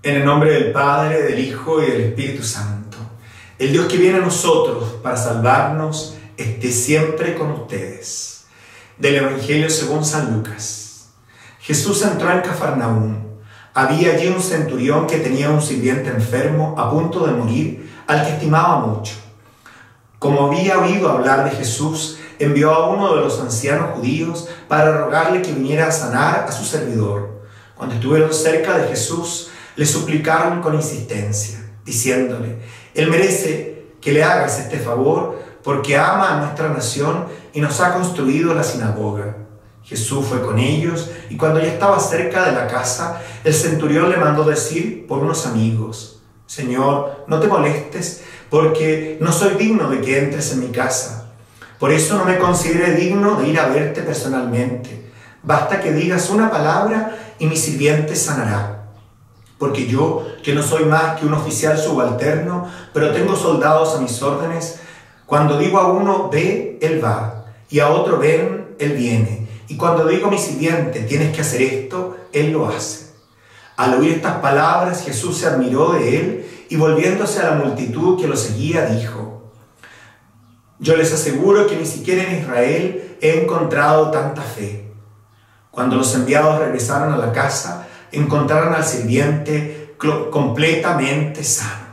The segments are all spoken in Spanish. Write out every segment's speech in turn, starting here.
En el nombre del Padre, del Hijo y del Espíritu Santo. El Dios que viene a nosotros para salvarnos esté siempre con ustedes. Del Evangelio según San Lucas. Jesús entró en Cafarnaúm. Había allí un centurión que tenía un sirviente enfermo a punto de morir, al que estimaba mucho. Como había oído hablar de Jesús, envió a uno de los ancianos judíos para rogarle que viniera a sanar a su servidor. Cuando estuvieron cerca de Jesús, le suplicaron con insistencia, diciéndole: Él merece que le hagas este favor, porque ama a nuestra nación y nos ha construido la sinagoga. Jesús fue con ellos, y cuando ya estaba cerca de la casa, el centurión le mandó decir por unos amigos: Señor, no te molestes, porque no soy digno de que entres en mi casa. Por eso no me consideré digno de ir a verte personalmente. Basta que digas una palabra y mi sirviente sanará. Porque yo, que no soy más que un oficial subalterno, pero tengo soldados a mis órdenes, cuando digo a uno, ve, él va, y a otro, ven, él viene. Y cuando digo a mi sirviente, tienes que hacer esto, él lo hace. Al oír estas palabras, Jesús se admiró de él, y volviéndose a la multitud que lo seguía, dijo: Yo les aseguro que ni siquiera en Israel he encontrado tanta fe. Cuando los enviados regresaron a la casa, encontraron al sirviente completamente sano.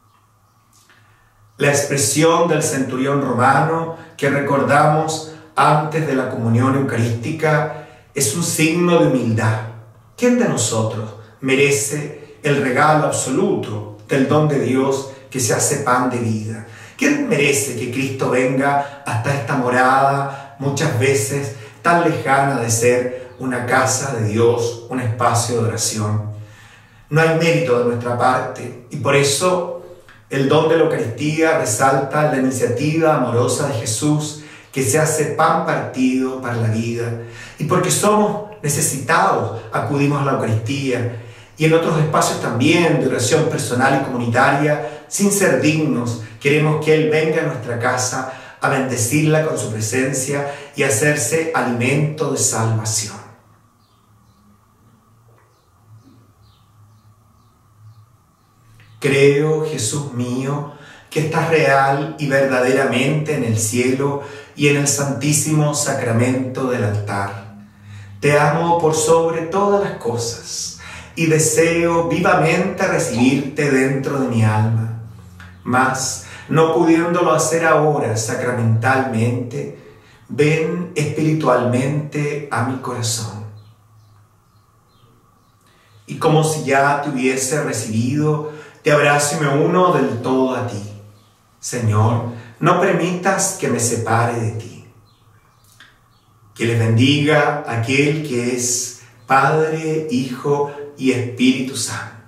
La expresión del centurión romano que recordamos antes de la comunión eucarística es un signo de humildad. ¿Quién de nosotros merece el regalo absoluto del don de Dios que se hace pan de vida? ¿Quién merece que Cristo venga hasta esta morada, muchas veces tan lejana de ser una casa de Dios, un espacio de oración? No hay mérito de nuestra parte, y por eso el don de la Eucaristía resalta la iniciativa amorosa de Jesús, que se hace pan partido para la vida. Y porque somos necesitados, acudimos a la Eucaristía, y en otros espacios también de oración personal y comunitaria, sin ser dignos, queremos que Él venga a nuestra casa a bendecirla con su presencia y hacerse alimento de salvación. Creo, Jesús mío, que estás real y verdaderamente en el cielo y en el santísimo sacramento del altar. Te amo por sobre todas las cosas y deseo vivamente recibirte dentro de mi alma. Mas, no pudiéndolo hacer ahora sacramentalmente, ven espiritualmente a mi corazón. Y como si ya te hubiese recibido, te abrazo y me uno del todo a ti. Señor, no permitas que me separe de ti. Que les bendiga aquel que es Padre, Hijo y Espíritu Santo.